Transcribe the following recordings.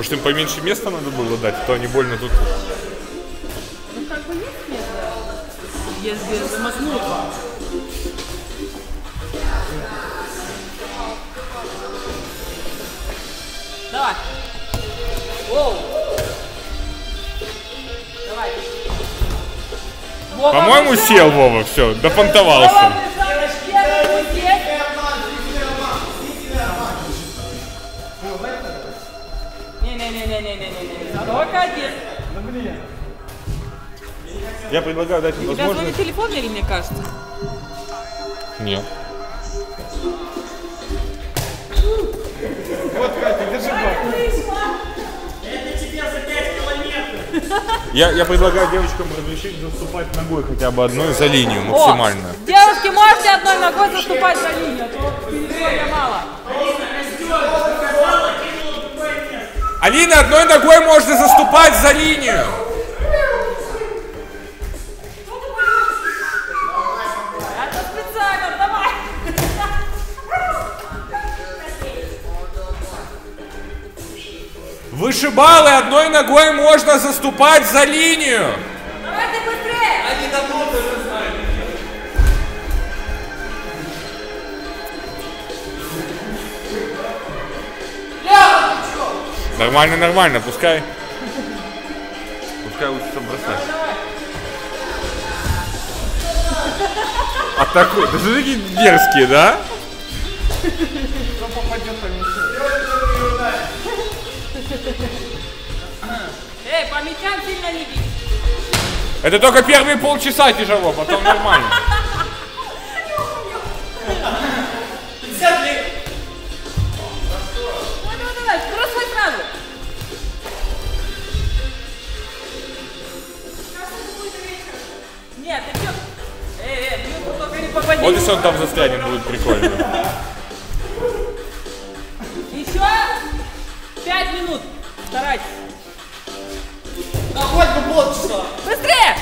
Может, им поменьше места надо было дать, а то они больно тут. Ну как бы есть место, если замахнуть. Давай. Воу. Давай. По-моему, сел Вова, все, допонтовался. Не-не-не-не-не-не-не. Только один. Я предлагаю дать им У тебя возможность. звонит телефон или мне кажется? Нет. Вот, Катя, держи бак. Это тебе за 5 километров. Я предлагаю девочкам разрешить заступать ногой хотя бы одной за линию максимально. О, девушки, можете одной ногой заступать за линию, а то перехода мало. Алина, одной ногой можно заступать за линию. Это специально, давай. Вышибалы, одной ногой можно заступать за линию. Давай ты быстрее. Они давно тоже знают. Нормально, нормально, пускай. Пускай учится бросать. А такой, да что такие дерзкие, да? Кто попадет, то ничего. Эй, по мячам сильно не бить. Это только первые полчаса тяжело, потом нормально. 50 лет. Давай, бросай сразу. Нет, ты чё? Бьют, только не попади. Вот если он там застрянет, будет прикольно. Еще 5 минут. Старайтесь. Да хоть бы полчаса. Быстрее!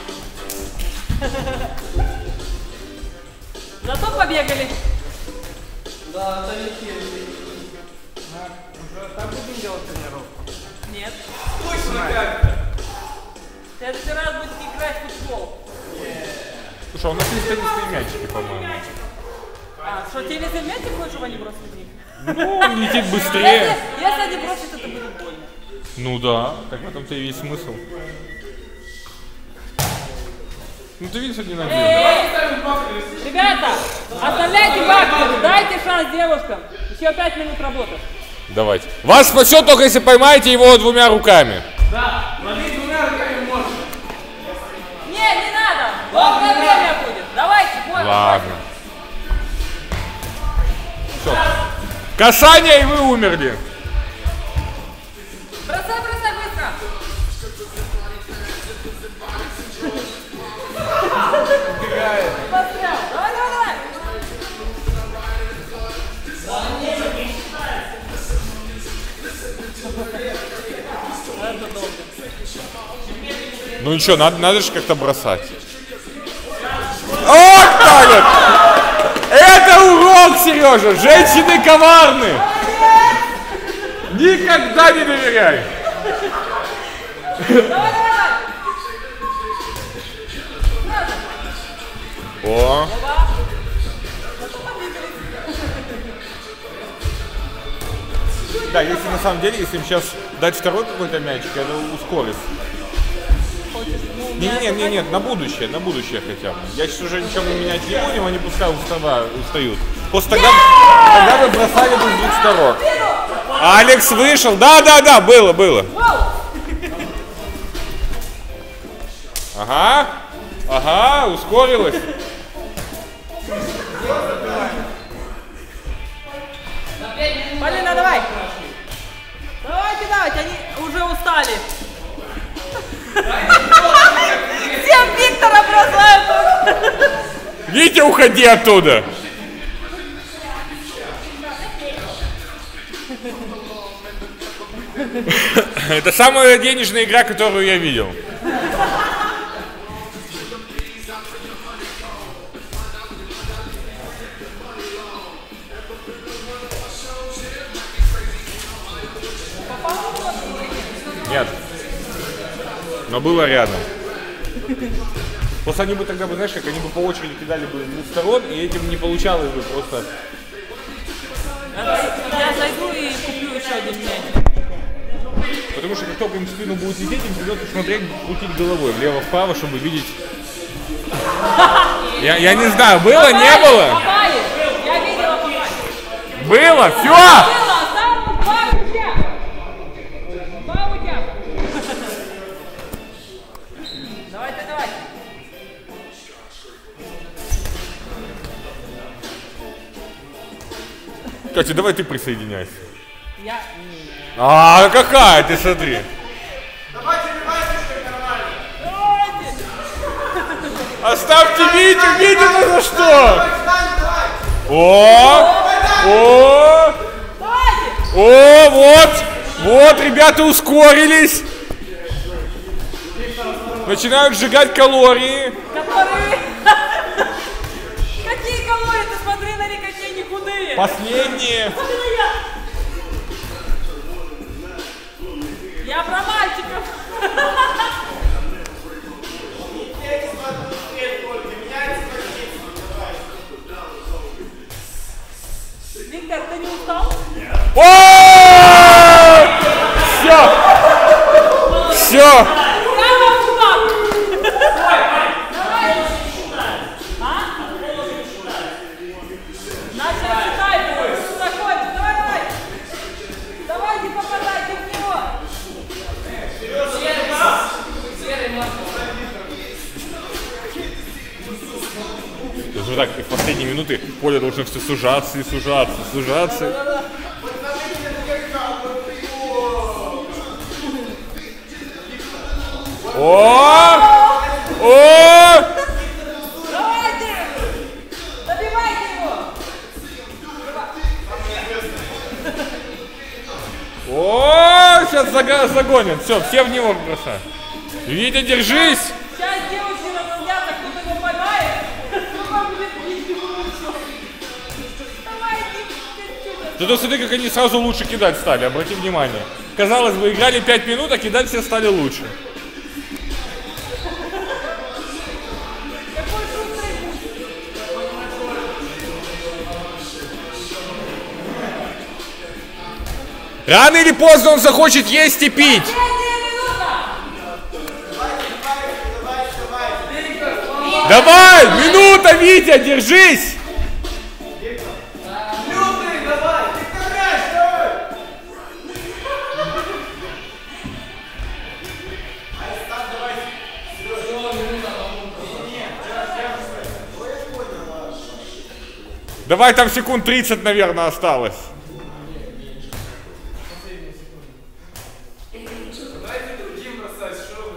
Зато побегали. Да, это лихие. Уже так будем делать тренировку? Нет. Точно как-то. В следующий раз будете играть в футбол. Слушай, а у нас есть теннисные мячики, по-моему. А, что, теннисный мячик хочешь, чтобы они бросили? Ну, он летит быстрее. Если они бросят, это будет больно. Ну да, так в этом-то и весь смысл. Ну ты видишь, один один. Ребята, оставляйте бактеры, дайте шанс девушкам. Еще 5 минут работы. Давайте. Вас спасет только если поймаете его двумя руками. Да, ловить двумя руками можно. Не надо. Долгое время будет. Давайте, больше. Ладно. Все. Касание, и вы умерли. Бросай быстро. Убегает. Пострел. Давай. Это долго. Ну ничего, надо же как-то бросать. Вот так вот! Это урок, Сережа! Женщины коварны! Никогда не доверяй! Давай. О! Да, если на самом деле, если им сейчас дать второй какой-то мячик, это ускорит. Нет, на будущее хотя бы. Я сейчас уже ничего не менять не будем, они пускай устают. Просто тогда вы бросали бы с двух сторон. Алекс вышел, да, было. Ага, ускорилось. Полина, давай. Давайте, они уже устали. Всем Виктора бросают. Витя, уходи оттуда. Это самая денежная игра, которую я видел. Нет. Но было рядом. Просто они бы тогда, знаешь, как они бы по очереди кидали бы с двух сторон, и этим не получалось бы просто... Я зайду и куплю еще один мяч. Потому что как только им в спину будет лететь, им придется смотреть, крутить головой влево-вправо, чтобы видеть... Я не знаю, было, не было? Попали! Я видела, попали! Было, все! Было! Осталось 2 мяча! 2 мяча! Давайте, давайте! Катя, давай ты присоединяйся. Я... А, какая ты, смотри. Давайте, что нормально. Давайте! Оставьте Витю, Витю-то за что? Давай, встань, давай. О, Давайте! вот, ребята ускорились. Начинают сжигать калории. Которые... Какие калории? Ты смотри на них, какие они худые! Последние. Я про мальчиков! Виктор, ты не устал? О! Все. Прямо в руках! Давай! А? Начал считать его! Заходи, давай! Давай, не попадайте в него! То есть вот так, в последние минуты поле должно все сужаться и сужаться, сужаться. О! Давайте! Добивайте его! О! Сейчас загонят. Все в него бросают. Витя, держись! Сейчас девушки разозлятся, кто-то его поймает. Кто будет бить его лучше. Давайте! Зато смотри, как они сразу лучше кидать стали, обрати внимание. Казалось бы, играли 5 минут, а кидать все стали лучше. Какой шустрый путь! Рано или поздно он захочет есть и пить. Третья минута! Давай, минута, Витя, держись. Люты, давай. Ты мяч, давай. Давай, там секунд 30, наверное, осталось. Давайте другим бросать, что вы.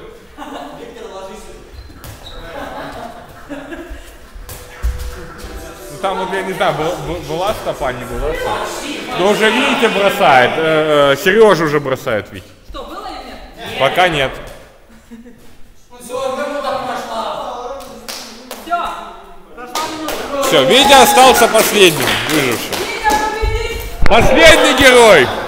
Ну, там вот, я не знаю, была стопа, не была стопа. Но уже Витя бросает, Сережа уже бросает, Витя. Что, было или нет? Пока нет. Все! Прошла минута! Все, Витя остался последним, выжившим. Витя, победить! Последний герой.